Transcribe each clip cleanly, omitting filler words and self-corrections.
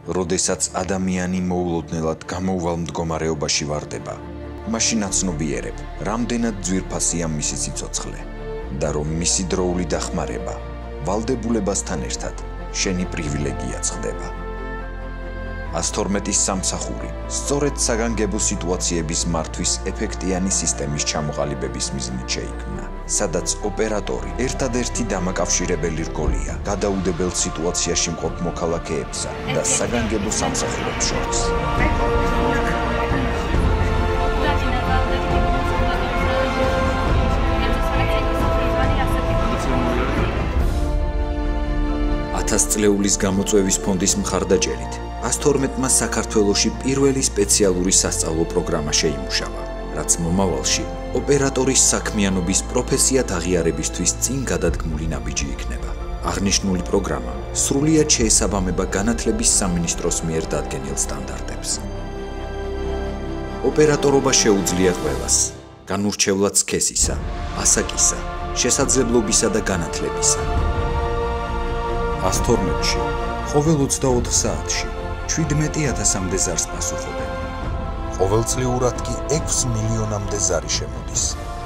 როდესაც ადამიანი მოულოდნელად გამოუვალ მდგომარეობაში ვარდება, მაშინ აცნობიერებ, რამდენად ძვირფასია მისი სიცოცხლე და რომ მისი დროული დახმარება ვალდებულებასთან ერთად შენი პრივილეგიაც ხდება. 112-ის სამსახური სწორედ საგანგებო სიტუაციების მართვის ეფექტიანი სისტემის ჩამოყალიბების მიზნით შეიქმნა, სადაც ოპერატორი ერთადერთი დამაკავშირებელი რგოლია გადაუდებელ სიტუაციაში მყოფ მოქალაქეებსა და საგანგებო სამსახურებს შორის. წლეულის გამოწვევის ფონდის მხარდაჭერით 112-მა საქართველოში პირველი სპეციალური სასწავლო პროგრამა შეიმუშავა, რაც მომავალში ოპერატორის საქმიანობის პროფესიად აღიარებისთვის წინ გადადგმული ნაბიჯი იქნება. აღნიშნული პროგრამა სრულიად შეესაბამება განათლების სამინისტროს მიერ დადგენილ სტანდარტებს. ოპერატორობა შეუძლია ყველას, განურჩევლად სქესისა, ასაკისა, შესაძლებლობისა და განათლებისა. 112-ში ყოველ 24 საათში 17,000-მდე ზარს პასუხობენ. ყოველწლიურად კი 6 მილიონამდე ზარი შემოდის.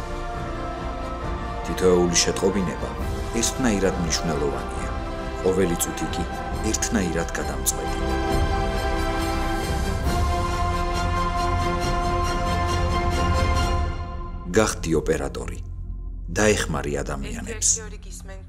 თითოეული შეტყობინება ერთნაირად მნიშვნელოვანია, ყოველი წუთი კი ერთნაირად გადამწყვეტი. გახდი ოპერატორი, დაეხმარი ადამიანებს.